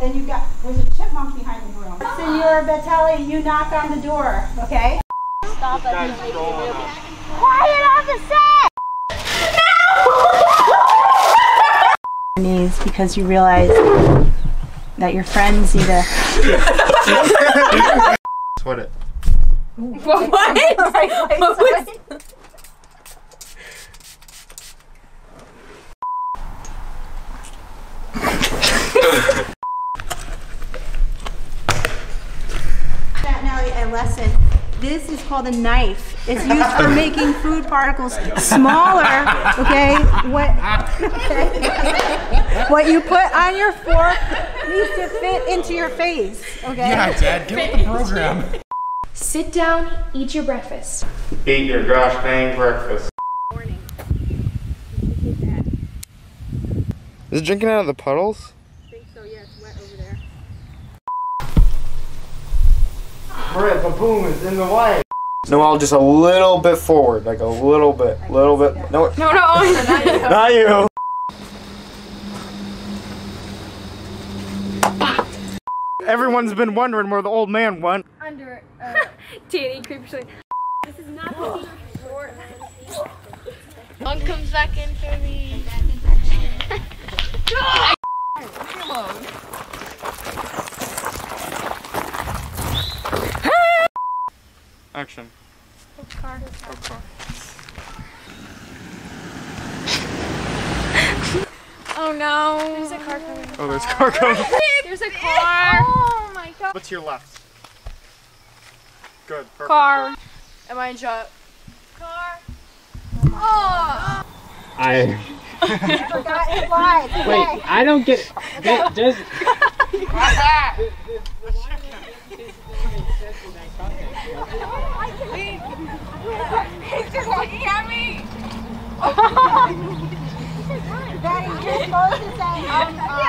and there's a chipmunk behind the broom. Senora Bettelli, you knock on the door, okay? Stop it. Quiet on the set! No! Knees because you realize that your friend Zita. Sweat it. What? What was? Now a lesson. This is called a knife. It's used for making food particles smaller. Okay. What you put on your fork needs to fit into your face. Okay. Yeah, Dad, get with the program. Sit down, eat your breakfast. Eat your gosh dang breakfast. Is it drinking out of the puddles? I think so, yeah, it's wet over there. Brett, the boom is in the way. Noelle, just a little bit forward, like a little bit, No, not you. Everyone's been wondering where the old man went. Under, Danny creepily. This is not the short. One comes back in for me. Action. Car. Oh no. There's a car coming. Oh, there's a car coming. There's a car. Oh my god. What's to your left? Good. Perfect. Car. Am I in shot? Car. Oh. I forgot his lines. wait. I don't get. Does. He's just looking at me. Daddy, you're supposed to say,